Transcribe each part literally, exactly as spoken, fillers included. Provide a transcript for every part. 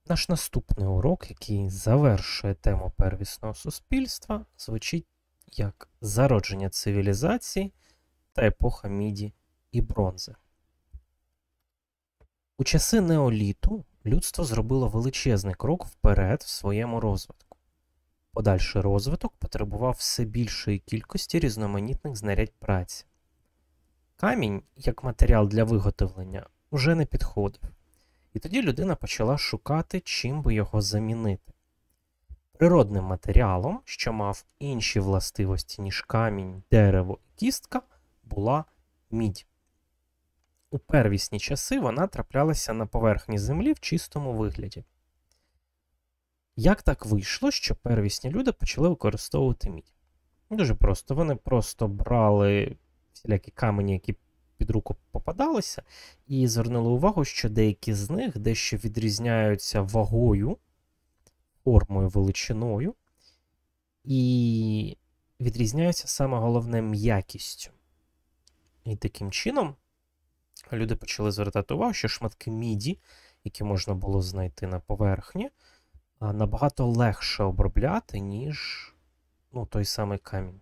Наш наступний урок, який завершує тему первісного суспільства, звучить як зародження цивілізації та епоха міді і бронзи. У часи неоліту людство зробило величезний крок вперед в своєму розвитку. Подальший розвиток потребував все більшої кількості різноманітних знарядь праці. Камінь, як матеріал для виготовлення, уже не підходив. І тоді людина почала шукати, чим би його замінити. Природним матеріалом, що мав інші властивості, ніж камінь, дерево і кістка, була мідь. У первісні часи вона траплялася на поверхні землі в чистому вигляді. Як так вийшло, що первісні люди почали використовувати мідь? Дуже просто. Вони просто брали всілякі камені, які під руку попадалися, і звернули увагу, що деякі з них дещо відрізняються вагою, формою, величиною, і відрізняються саме головне м'якістю. І таким чином люди почали звертати увагу, що шматки міді, які можна було знайти на поверхні, набагато легше обробляти, ніж ну, той самий камінь.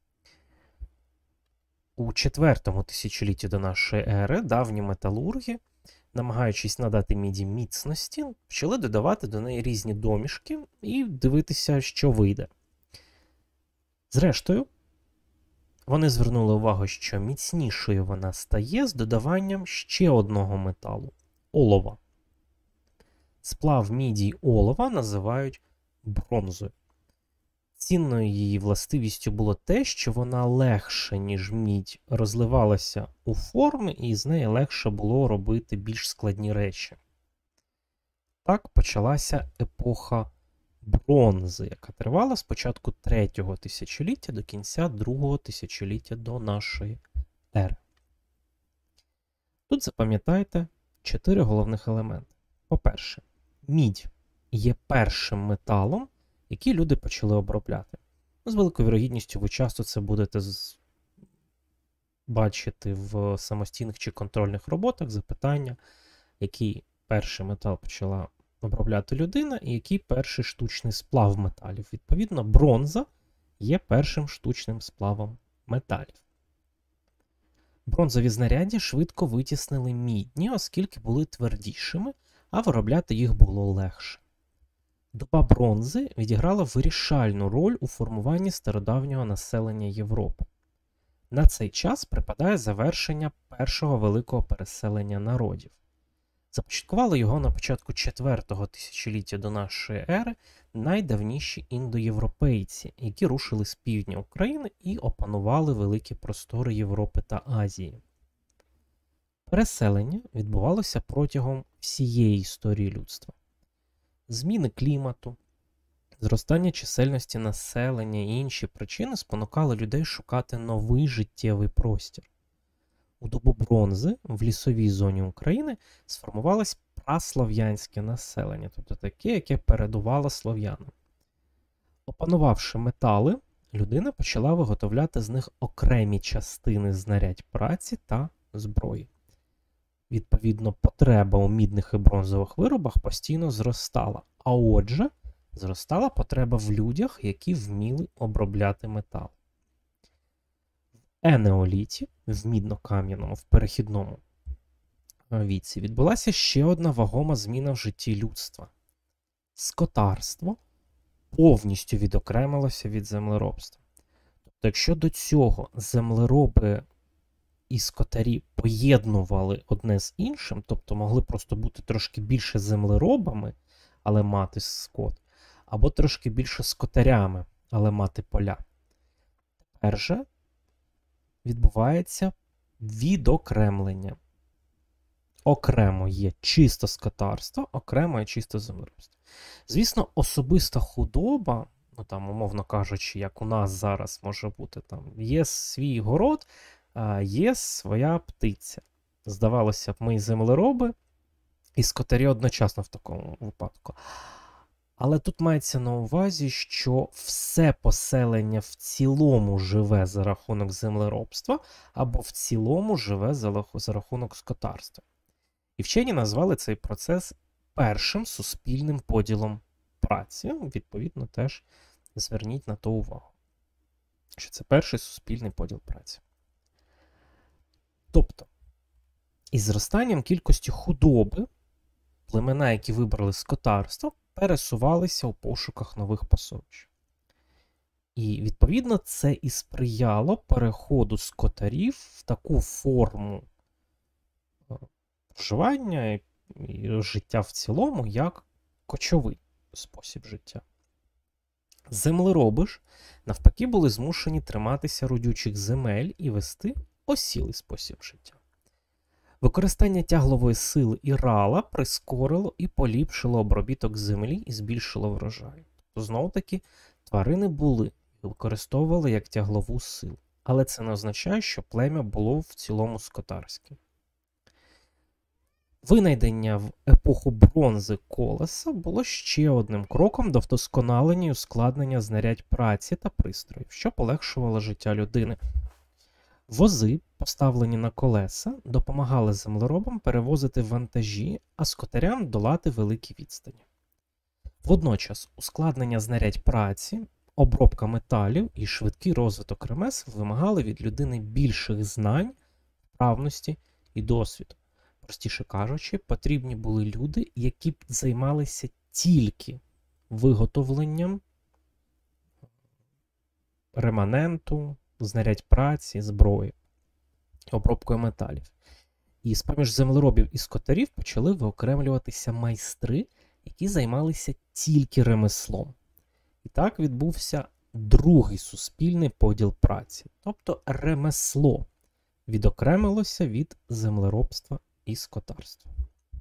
У четвертому тисячолітті до нашої ери давні металурги, намагаючись надати міді міцності, почали додавати до неї різні домішки і дивитися, що вийде. Зрештою, вони звернули увагу, що міцнішою вона стає з додаванням ще одного металу – олова. Сплав міді й олова називають бронзою. Цінною її властивістю було те, що вона легше, ніж мідь, розливалася у форми, і з неї легше було робити більш складні речі. Так почалася епоха бронзи, яка тривала з початку третього тисячоліття до кінця другого тисячоліття до нашої ери. Тут запам'ятайте чотири головних елементи. По-перше, мідь є першим металом, які люди почали обробляти. З великою вірогідністю ви часто це будете з... бачити в самостійних чи контрольних роботах запитання, який перший метал почала обробляти людина і який перший штучний сплав металів. Відповідно, бронза є першим штучним сплавом металів. Бронзові знаряддя швидко витіснили мідні, оскільки були твердішими, а виробляти їх було легше. Доба бронзи відіграла вирішальну роль у формуванні стародавнього населення Європи. На цей час припадає завершення першого великого переселення народів. Започаткували його на початку четвертого тисячоліття до нашої ери найдавніші індоєвропейці, які рушили з півдня України і опанували великі простори Європи та Азії. Переселення відбувалося протягом всієї історії людства. Зміни клімату, зростання чисельності населення і інші причини спонукали людей шукати новий життєвий простір. У добу бронзи в лісовій зоні України сформувалось праслов'янське населення, тобто таке, яке передувало слов'янам. Опанувавши метали, людина почала виготовляти з них окремі частини знарядь праці та зброї. Відповідно, потреба у мідних і бронзових виробах постійно зростала, а отже, зростала потреба в людях, які вміли обробляти метал. В енеоліті, в мідно-кам'яному, в перехідному віці, відбулася ще одна вагома зміна в житті людства. Скотарство повністю відокремилося від землеробства. Тобто, якщо до цього землероби і скотарі поєднували одне з іншим, тобто могли просто бути трошки більше землеробами, але мати скот, або трошки більше скотарями, але мати поля. Тепер же відбувається відокремлення. Окремо є чисто скотарство, окремо є чисто землеробство. Звісно, особиста худоба, ну там, умовно кажучи, як у нас зараз може бути, там є свій город, є своя птиця. Здавалося б, ми землероби і скотарі одночасно в такому випадку. Але тут мається на увазі, що все поселення в цілому живе за рахунок землеробства, або в цілому живе за рахунок скотарства. І вчені назвали цей процес першим суспільним поділом праці. Відповідно, теж зверніть на то увагу, що це перший суспільний поділ праці. Тобто, із зростанням кількості худоби племена, які вибрали скотарство, пересувалися у пошуках нових пасовищ. І, відповідно, це і сприяло переходу скотарів в таку форму проживання і життя в цілому, як кочовий спосіб життя. Землероби ж, навпаки, були змушені триматися родючих земель і вести осілий спосіб життя. Використання тяглової сили і рала прискорило і поліпшило обробіток землі і збільшило врожай. Тобто, знову-таки, тварини були і використовували як тяглову силу. Але це не означає, що плем'я було в цілому скотарським. Винайдення в епоху бронзи колеса було ще одним кроком до вдосконалення і ускладнення знарядь праці та пристроїв, що полегшувало життя людини. Вози, поставлені на колеса, допомагали землеробам перевозити вантажі, а скотарям долати великі відстані. Водночас ускладнення знарядь праці, обробка металів і швидкий розвиток ремесел вимагали від людини більших знань, вправності і досвіду. Простіше кажучи, потрібні були люди, які б займалися тільки виготовленням реманенту, знарядь праці, зброї, обробкою металів. І з-поміж землеробів і скотарів почали виокремлюватися майстри, які займалися тільки ремеслом. І так відбувся другий суспільний поділ праці, тобто ремесло відокремилося від землеробства і скотарства.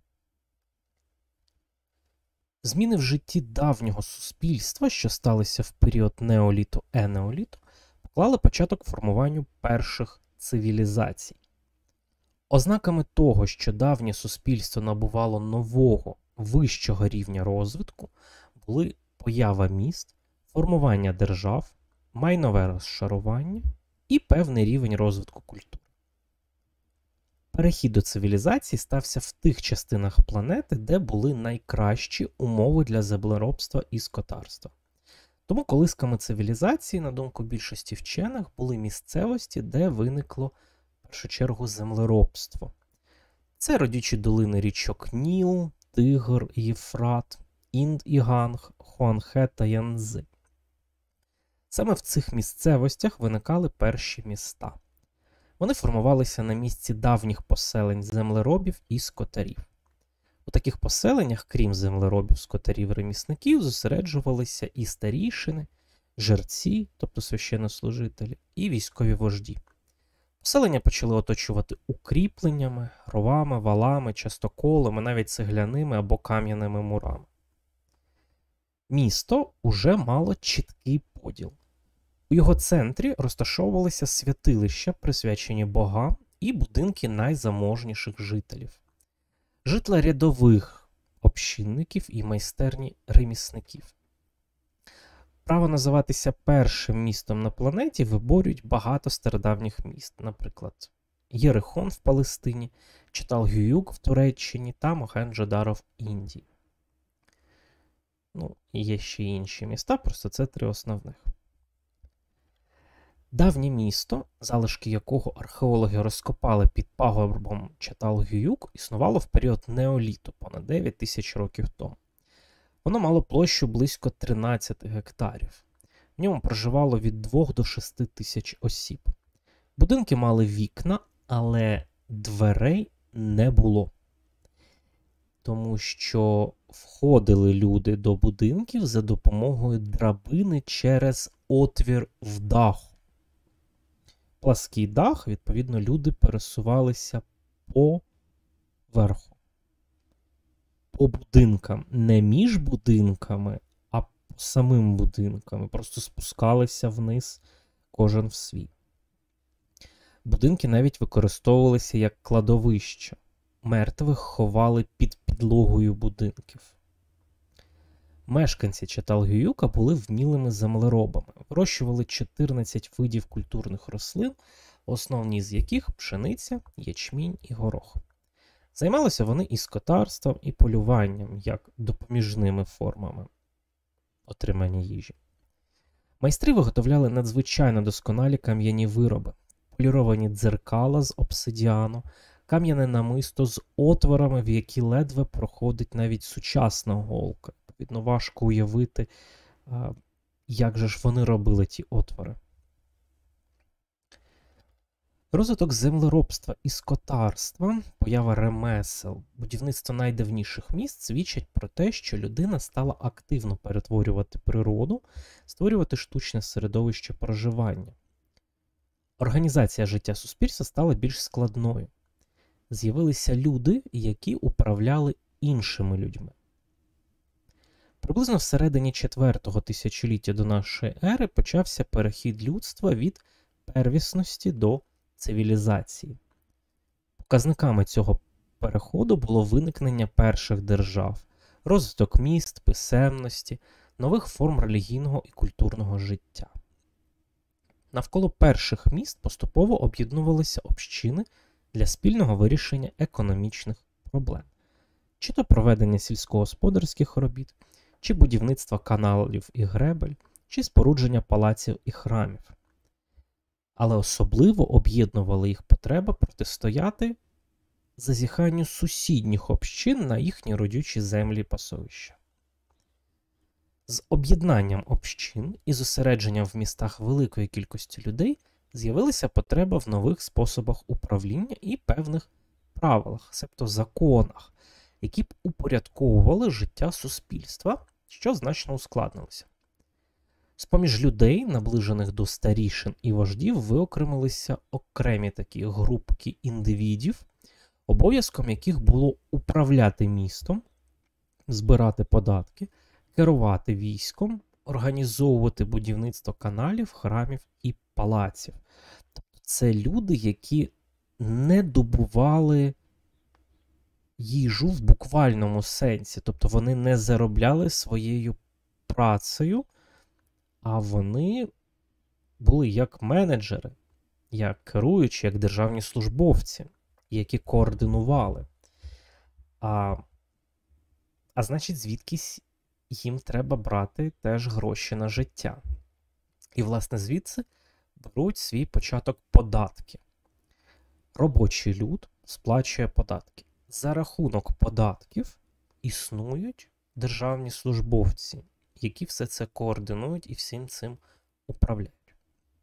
Зміни в житті давнього суспільства, що сталися в період неоліту-енеоліту, поклали початок формуванню перших цивілізацій. Ознаками того, що давнє суспільство набувало нового, вищого рівня розвитку, були поява міст, формування держав, майнове розшарування і певний рівень розвитку культури. Перехід до цивілізації стався в тих частинах планети, де були найкращі умови для землеробства і скотарства. Тому колисками цивілізації, на думку більшості вчених, були місцевості, де виникло, в першу чергу, землеробство. Це родючі долини річок Ніл, Тигр, Єфрат, Інд і Ганг, Хуанхе та Янцзи. Саме в цих місцевостях виникали перші міста. Вони формувалися на місці давніх поселень землеробів і скотарів. У таких поселеннях, крім землеробів, скотарів, ремісників, зосереджувалися і старішини, жерці, тобто священнослужителі, і військові вожді. Поселення почали оточувати укріпленнями, ровами, валами, частоколами, навіть цегляними або кам'яними мурами. Місто уже мало чіткий поділ. У його центрі розташовувалися святилища, присвячені богам, і будинки найзаможніших жителів. Житла рядових общинників і майстерні ремісників. Право називатися першим містом на планеті виборюють багато стародавніх міст, наприклад, Єрихон в Палестині, Чаталгююк в Туреччині та Мохенджо-Даро в Індії. Ну, і є ще інші міста, просто це три основних. Давнє місто, залишки якого археологи розкопали під пагорбом Чаталгююк, існувало в період неоліту, понад дев'ять тисяч років тому. Воно мало площу близько тринадцять гектарів. В ньому проживало від двох до шести тисяч осіб. Будинки мали вікна, але дверей не було. Тому що входили люди до будинків за допомогою драбини через отвір в даху. Плаский дах, відповідно, люди пересувалися по верху. По будинкам. Не між будинками, а по самим будинкам. Просто спускалися вниз кожен в свій. Будинки навіть використовувалися як кладовища. Мертвих ховали під підлогою будинків. Мешканці Чаталгююка були вмілими землеробами. Вирощували чотирнадцять видів культурних рослин, основні з яких пшениця, ячмінь і горох. Займалися вони і скотарством, і полюванням, як допоміжними формами отримання їжі. Майстри виготовляли надзвичайно досконалі кам'яні вироби, поліровані дзеркала з обсидіану, кам'яне намисто з отворами, в які ледве проходить навіть сучасна голка. Відповідно, важко уявити, як же ж вони робили ті отвори. Розвиток землеробства і скотарства, поява ремесел, будівництво найдавніших міст свідчать про те, що людина стала активно перетворювати природу, створювати штучне середовище проживання. Організація життя суспільства стала більш складною. З'явилися люди, які управляли іншими людьми. Приблизно всередині четвертого тисячоліття до нашої ери почався перехід людства від первісності до цивілізації. Показниками цього переходу було виникнення перших держав, розвиток міст, писемності, нових форм релігійного і культурного життя. Навколо перших міст поступово об'єднувалися общини для спільного вирішення економічних проблем, чи то проведення сільськогосподарських робіт, чи будівництва каналів і гребель, чи спорудження палаців і храмів. Але особливо об'єднувала їх потреба протистояти зазіханню сусідніх общин на їхні родючі землі і пасовища. З об'єднанням общин і зосередженням в містах великої кількості людей з'явилася потреба в нових способах управління і певних правилах, себто законах, які б упорядковували життя суспільства, що значно ускладнилося. З-поміж людей, наближених до старішин і вождів, виокремилися окремі такі групки індивідів, обов'язком яких було управляти містом, збирати податки, керувати військом, організовувати будівництво каналів, храмів і палаців. Тобто це люди, які не добували їжу в буквальному сенсі, тобто вони не заробляли своєю працею, а вони були як менеджери, як керуючі, як державні службовці, які координували. А, а значить, звідкись їм треба брати теж гроші на життя. І, власне, звідси беруть свій початок податки. Робочий люд сплачує податки. За рахунок податків існують державні службовці, які все це координують і всім цим управляють.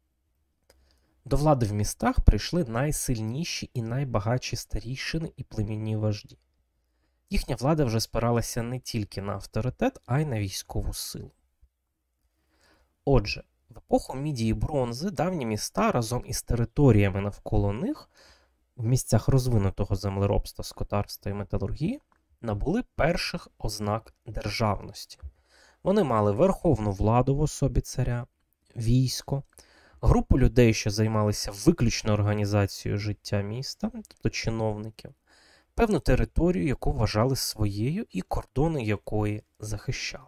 До влади в містах прийшли найсильніші і найбагатші старійшини і племінні вожді. Їхня влада вже спиралася не тільки на авторитет, а й на військову силу. Отже, в епоху міді і бронзи давні міста разом із територіями навколо них в місцях розвинутого землеробства, скотарства і металургії набули перших ознак державності. Вони мали верховну владу в особі царя, військо, групу людей, що займалися виключно організацією життя міста, тобто чиновників, певну територію, яку вважали своєю і кордони якої захищали.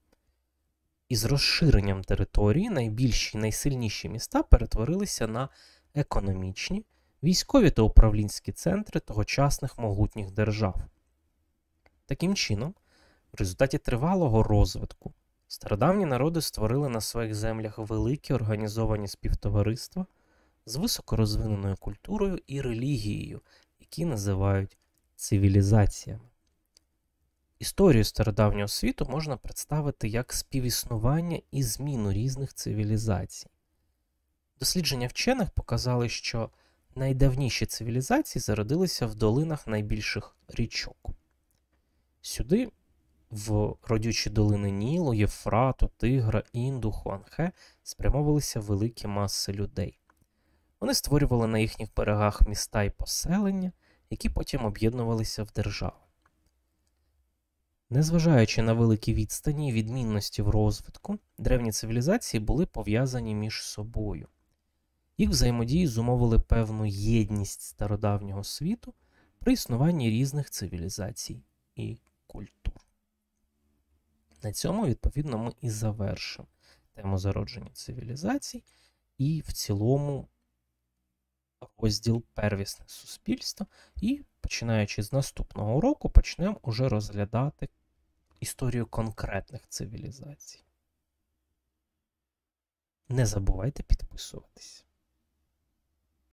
Із розширенням території найбільші і найсильніші міста перетворилися на економічні, військові та управлінські центри тогочасних могутніх держав. Таким чином, в результаті тривалого розвитку стародавні народи створили на своїх землях великі організовані співтовариства з високорозвиненою культурою і релігією, які називають цивілізаціями. Історію стародавнього світу можна представити як співіснування і зміну різних цивілізацій. Дослідження вчених показали, що найдавніші цивілізації зародилися в долинах найбільших річок. Сюди, в родючі долини Нілу, Євфрату, Тигра, Інду, Хуанхе, спрямовувалися великі маси людей. Вони створювали на їхніх берегах міста і поселення, які потім об'єднувалися в держави. Незважаючи на великі відстані і відмінності в розвитку, древні цивілізації були пов'язані між собою. Їх взаємодії зумовили певну єдність стародавнього світу при існуванні різних цивілізацій і культур. На цьому, відповідно, ми і завершимо тему зародження цивілізацій і в цілому розділ первісне суспільство і починаючи з наступного року, почнемо уже розглядати історію конкретних цивілізацій. Не забувайте підписуватись.